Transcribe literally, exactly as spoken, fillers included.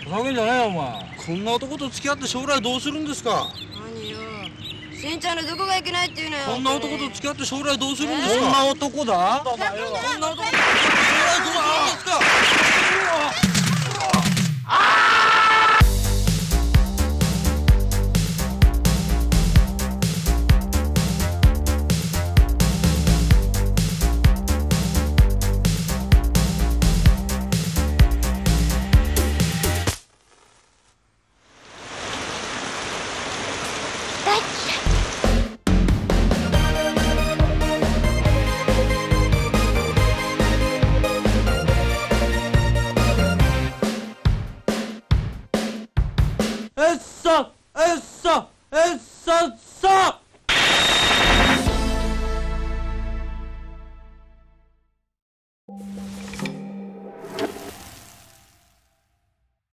ふざけんじゃねえよお前。こんな男と付き合って将来どうするんですか。 何よ、しんちゃんのどこがいけないっていうのよ。 こんな男と付き合って将来どうするんですか。 こんな男だ。 こんな男と付き合って将来どうするんですか。えっさえっさえっさっさ